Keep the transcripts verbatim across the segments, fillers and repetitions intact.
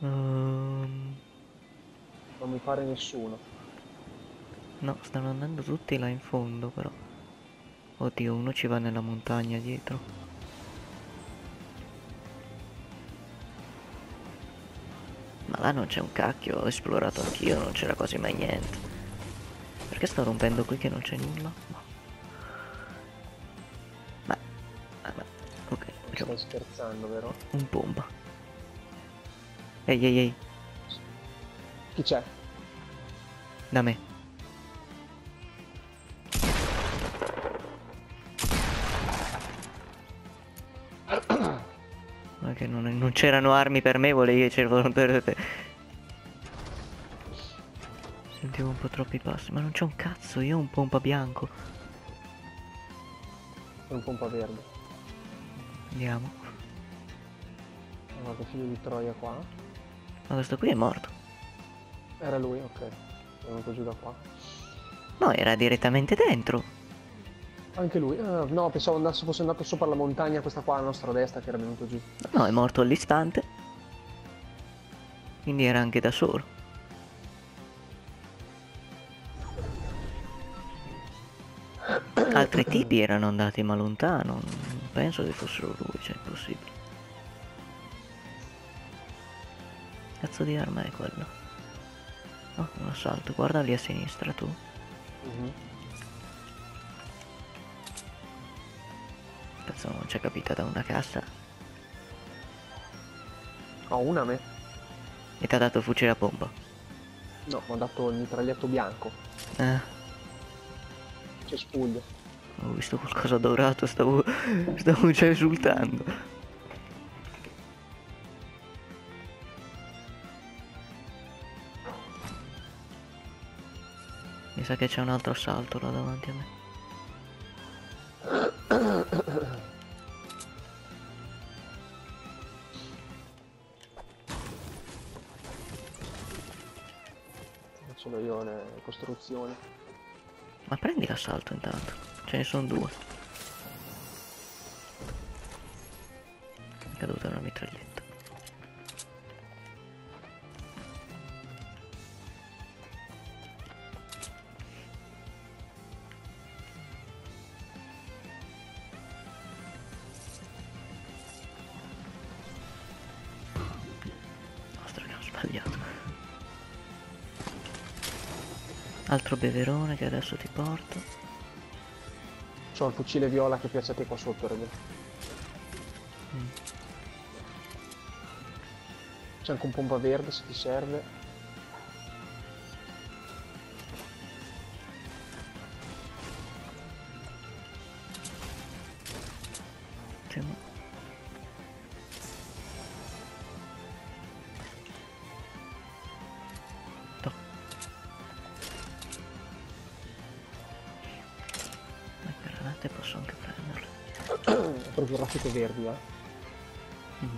Ehm, Non mi pare nessuno. no, stanno andando tutti là in fondo però. Oddio, uno ci va nella montagna dietro. Ma là non c'è un cacchio, ho esplorato anch'io, non c'era quasi mai niente. Perché sto rompendo qui che non c'è nulla? Ma... Ma... ah, ma- ok, Non c'è un, stai scherzando, vero? un bomba. Ehi, ehi, ehi, Chi c'è? da me. Ma che non, non c'erano armi per me, volevi c'erano per te. Sentivo un po' troppi passi, ma non c'è un cazzo, io ho un pompa bianco. È un pompa verde. Andiamo. Guarda, figlio di Troia qua. Ma questo qui è morto. Era lui, ok. È venuto giù da qua. No, era direttamente dentro. Anche lui. Ah, no, pensavo andasse, fosse andato sopra la montagna, questa qua alla nostra destra, che era venuto giù. No, è morto all'istante. Quindi era anche da solo. Altri tipi erano andati ma lontano. Non penso che fossero lui, cioè è impossibile. Cazzo di arma è quella? Oh, un assalto, guarda lì a sinistra tu. Mhm. Cazzo non c'è capita da una cassa. Ho una a me. E ti ha dato il fucile a pompa. No, mi ha dato il mitraglietto bianco. Eh, C'è spuglio. ho visto qualcosa dorato, stavo, stavo già esultando. Mi sa che c'è un altro assalto là davanti a me. Faccio io le costruzioni. Ma prendi l'assalto intanto. Ce ne sono due. È caduta una mitraglietta. Nostra che ho sbagliato. Altro beverone che adesso ti porto. C'ho il fucile viola che piace a te qua sotto, raga. Mm. C'è anche un pompa verde se ti serve. C'è un... No. Le granate posso anche prenderle. È proprio raffiche verdi, eh. Mm-hmm.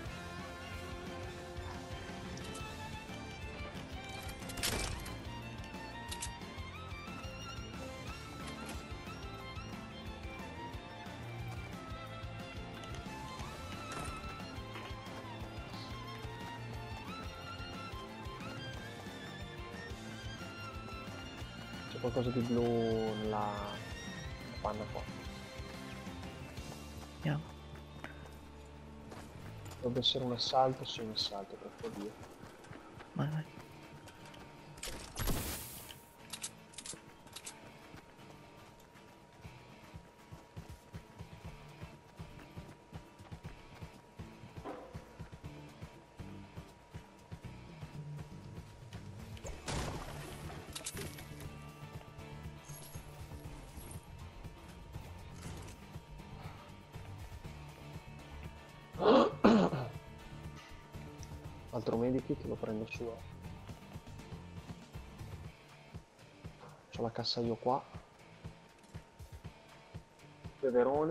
C'è qualcosa di blu nella panna qua. Andiamo. Dovrebbe essere un assalto, sì, un assalto, per favore. Vai, vai. Altro medikit lo prendo su. eh. C'ho la cassa io qua. Beverone.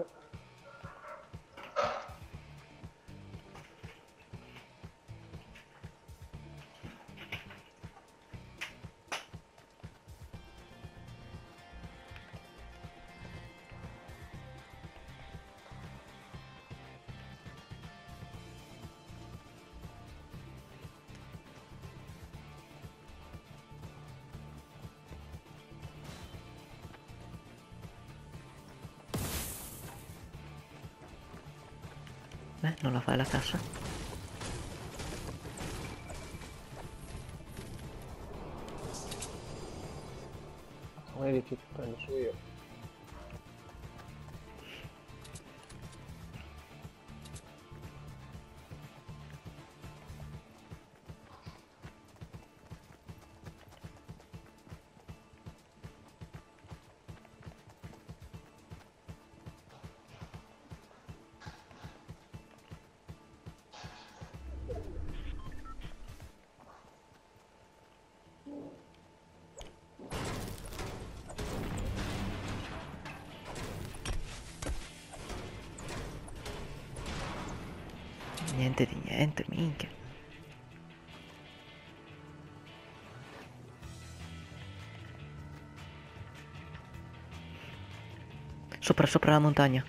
Beh, non la fai la cassa? Vedi che prendo su io. Niente di niente, minchia. Sopra, sopra la montagna.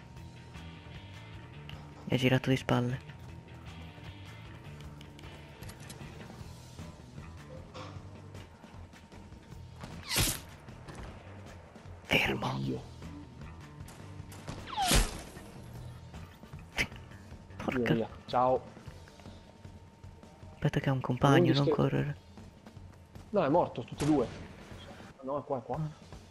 Mi ha girato di spalle. Fermo. Oddio. Porca. Via, via. Ciao. Aspetta che ha un compagno, non che... correre. No, è morto, tutti e due. No, è qua, è qua.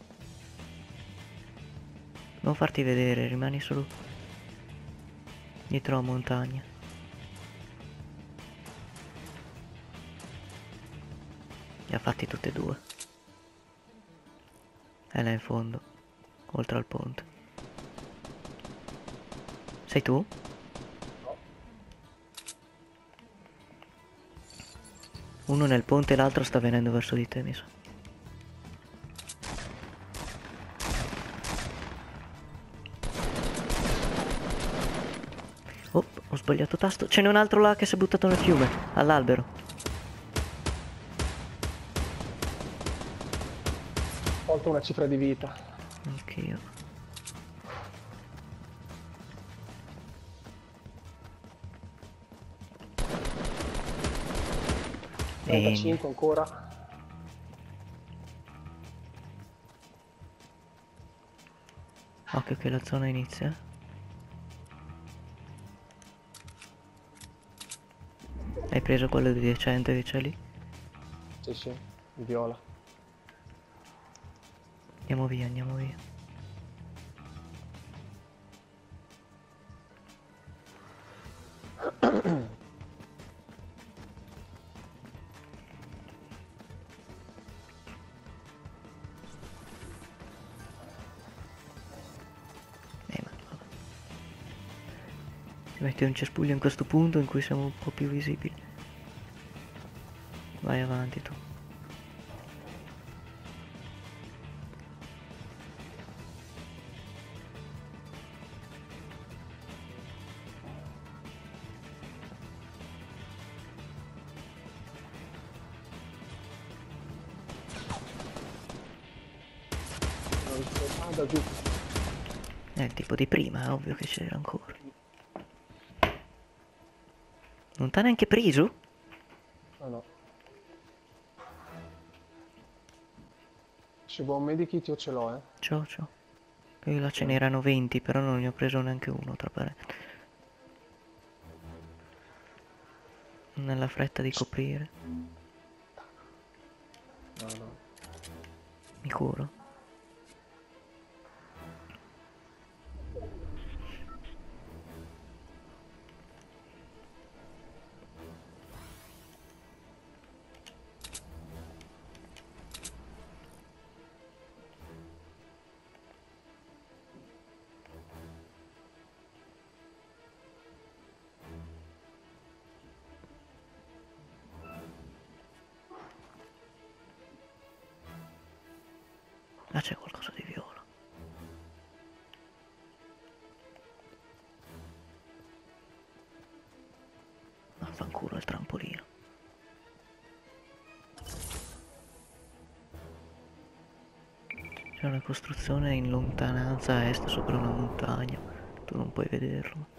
Non farti vedere, rimani solo dietro la montagna. Li ha fatti tutti e due. È là in fondo, oltre al ponte. Sei tu? Uno nel ponte e l'altro sta venendo verso di te, mi sa. Oh, ho sbagliato tasto. Ce n'è un altro là che si è buttato nel fiume, all'albero. Ho tolto una cifra di vita. Anch'io. trentacinque ancora. Occhio che la zona inizia. Hai preso quello di decente che c'è lì? Sì, sì, il viola. Andiamo via, andiamo via. Eh, ma vabbè. Ti metti un cespuglio in questo punto in cui siamo un po' più visibili. Vai avanti tu. Ah, da giù. È il tipo di prima, è ovvio che c'era ancora. Non t'ha neanche preso? Ah no. Se vuoi un medikit io ce l'ho, eh. Ciao, ciao. Qui là ce n'erano venti, però non ne ho preso neanche uno, tra parentesi. Nella fretta di coprire. No, no. Mi curo. Ah, c'è qualcosa di viola. Vaffanculo il trampolino. C'è una costruzione in lontananza a est sopra una montagna. Tu non puoi vederlo.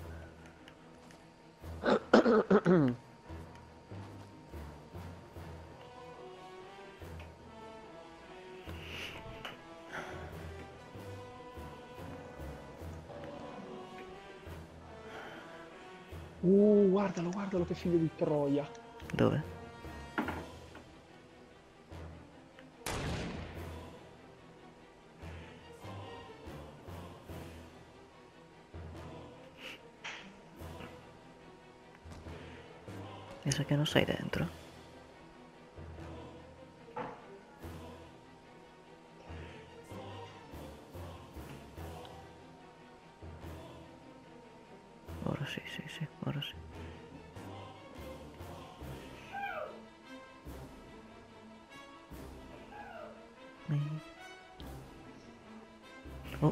Uh, guardalo, guardalo che figlio di troia. Dove? Mi sa che non sei dentro. Ora sì, sì, sì, ora sì. Oh.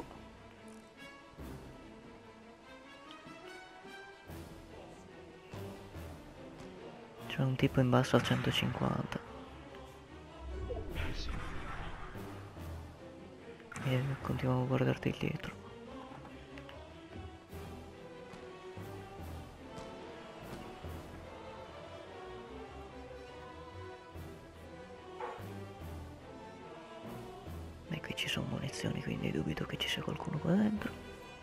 C'è un tipo in basso al centocinquanta. E continuavo a guardarti dietro. E qui ci sono munizioni, quindi dubito che ci sia qualcuno qua dentro.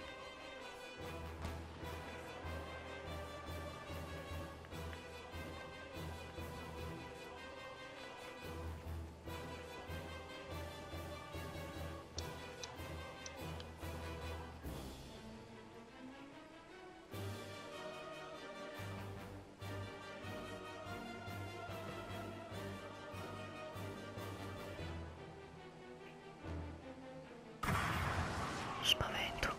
Spavento.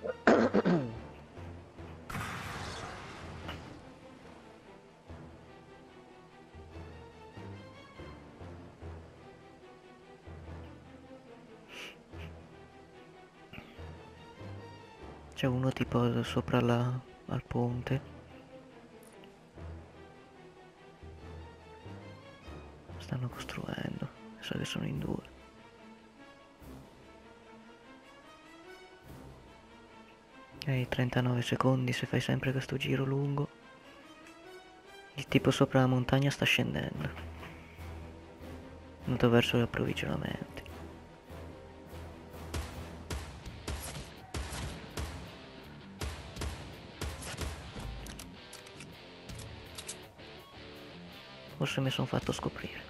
C'è uno tipo sopra la, al ponte. Stanno costruendo. So che sono in due. Hai trentanove secondi se fai sempre questo giro lungo. Il tipo sopra la montagna sta scendendo. Andato verso gli approvvigionamenti. Forse mi sono fatto scoprire.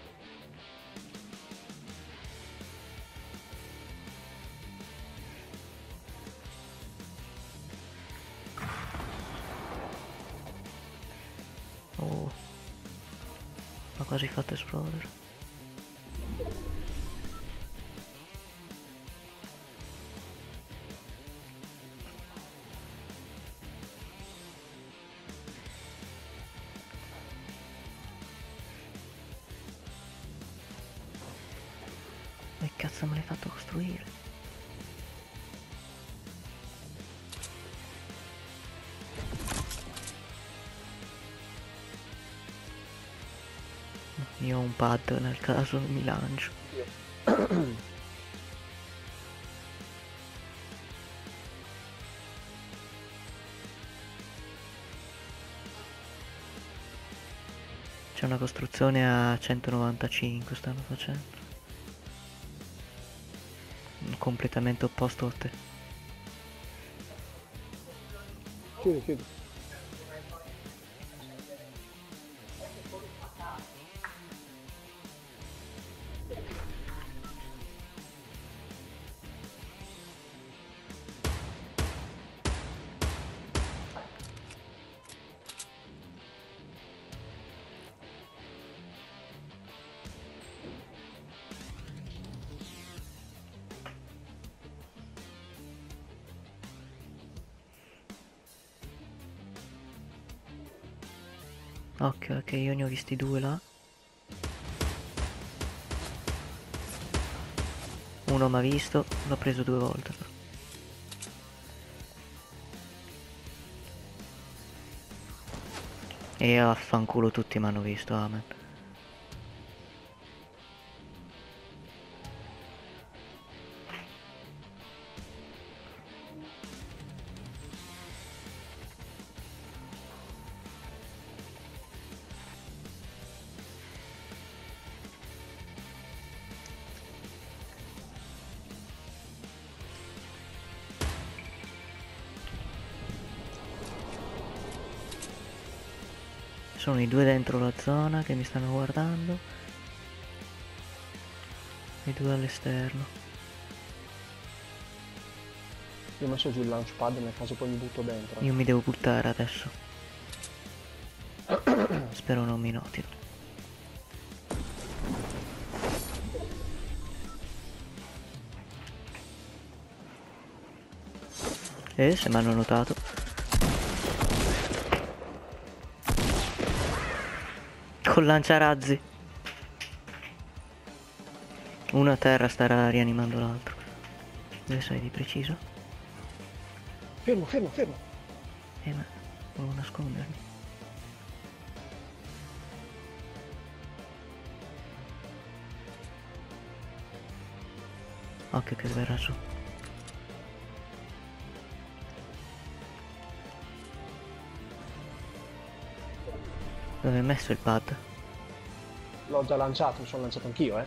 Oh, l'ho quasi fatto esplodere. Che cazzo me l'hai fatto costruire? Io ho un pad nel caso mi lancio. C'è una costruzione a centonovantacinque stanno facendo. Un completamente opposto a te. Chiudi, chiudi. Ok, ok, io ne ho visti due là. Uno mi ha visto, l'ho preso due volte però. E affanculo tutti mi hanno visto, amen. sono i due dentro la zona che mi stanno guardando. I due all'esterno. Io ho messo giù il launchpad nel caso poi mi butto dentro. Io mi devo buttare adesso. Spero non mi notino. E se mi hanno notato. Con lanciarazzi. Uno a terra starà rianimando l'altro. Dove sei di preciso? Fermo, fermo, fermo. Eh ma volevo nascondermi. Occhio che verrà su. Dove hai messo il pad? L'ho già lanciato, mi sono lanciato anch'io, eh.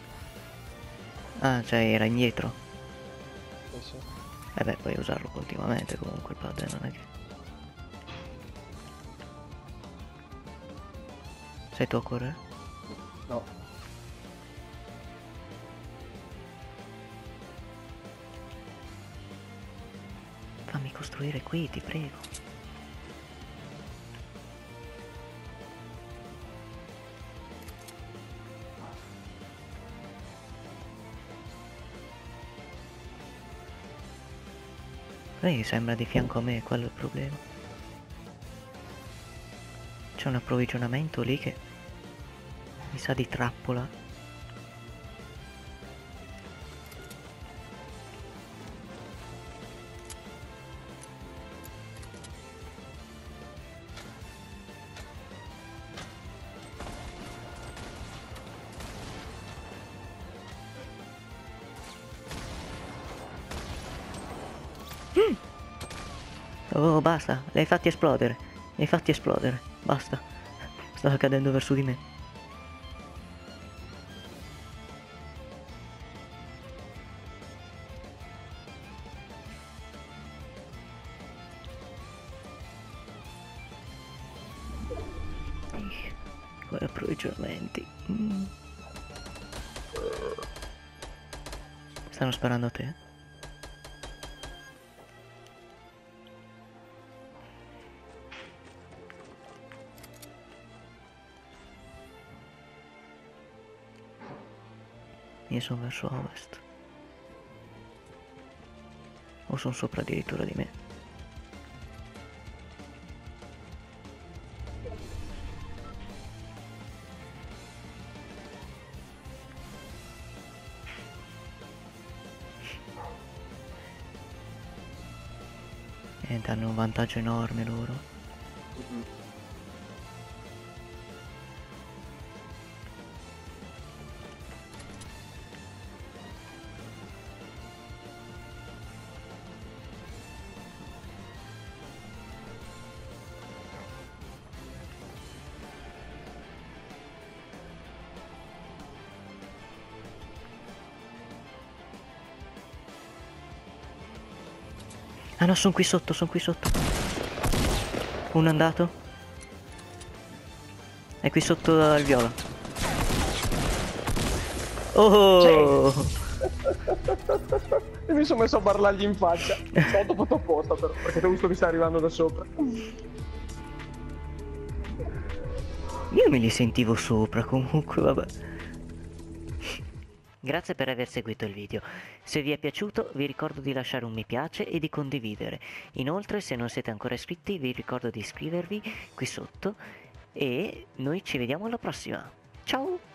Ah, cioè era indietro. Sì, sì. Eh beh, puoi usarlo continuamente comunque il pad, eh, non è che... Sei tu a correre? No. Fammi costruire qui, ti prego. Lei sembra di fianco a me, quello è il problema. C'è un approvvigionamento lì che mi sa di trappola. Mm. Oh, basta, li hai fatti esplodere. Li hai fatti esplodere, basta. Stava cadendo verso di me. Quali approvvigionamenti. Mm. Stanno sparando a te? Io sono verso ovest. O sono sopra addirittura di me. E hanno un vantaggio enorme loro. Mm-hmm. Ah no, sono qui sotto, sono qui sotto. Uno è andato. È qui sotto il viola. Oh! E mi sono messo a parlargli in faccia. Ho dopo apposta però, perché ho visto che sta arrivando da sopra. Io me li sentivo sopra comunque, vabbè. Grazie per aver seguito il video. Se vi è piaciuto vi ricordo di lasciare un mi piace e di condividere. Inoltre se non siete ancora iscritti vi ricordo di iscrivervi qui sotto e noi ci vediamo alla prossima. Ciao!